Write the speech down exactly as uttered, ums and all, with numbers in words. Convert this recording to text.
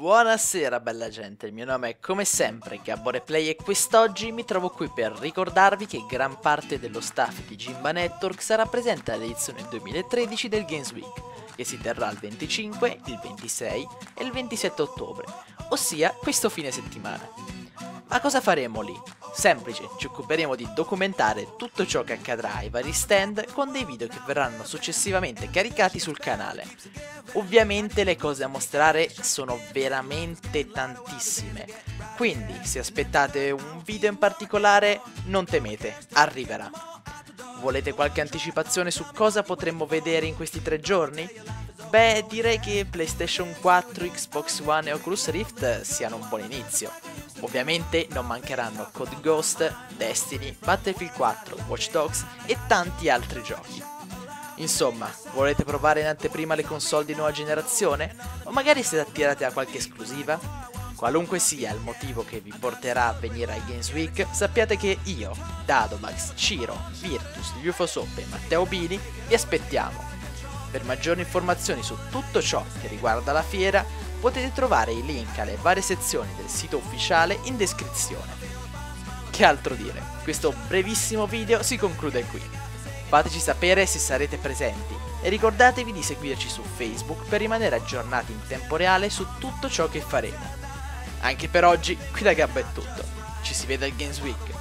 Buonasera bella gente, il mio nome è come sempre GabborePlay e quest'oggi mi trovo qui per ricordarvi che gran parte dello staff di Gimba Network sarà presente all'edizione duemilatredici del Games Week, che si terrà il venticinque, il ventisei e il ventisette ottobre, ossia questo fine settimana. Ma cosa faremo lì? Semplice, ci occuperemo di documentare tutto ciò che accadrà ai vari stand con dei video che verranno successivamente caricati sul canale. Ovviamente le cose da mostrare sono veramente tantissime, quindi se aspettate un video in particolare non temete, arriverà. Volete qualche anticipazione su cosa potremmo vedere in questi tre giorni? Beh, direi che PlayStation quattro, Xbox One e Oculus Rift siano un buon inizio. Ovviamente non mancheranno Code Ghost, Destiny, Battlefield quattro, Watch Dogs e tanti altri giochi. Insomma, volete provare in anteprima le console di nuova generazione? O magari siete attirati da qualche esclusiva? Qualunque sia il motivo che vi porterà a venire ai Games Week, sappiate che io, Dadomax, Ciro, Virtus, Ufosop e Matteo Bini vi aspettiamo. Per maggiori informazioni su tutto ciò che riguarda la fiera, potete trovare i link alle varie sezioni del sito ufficiale in descrizione. Che altro dire, questo brevissimo video si conclude qui. Fateci sapere se sarete presenti e ricordatevi di seguirci su Facebook per rimanere aggiornati in tempo reale su tutto ciò che faremo. Anche per oggi, qui da Gabbo è tutto. Ci si vede al Games Week.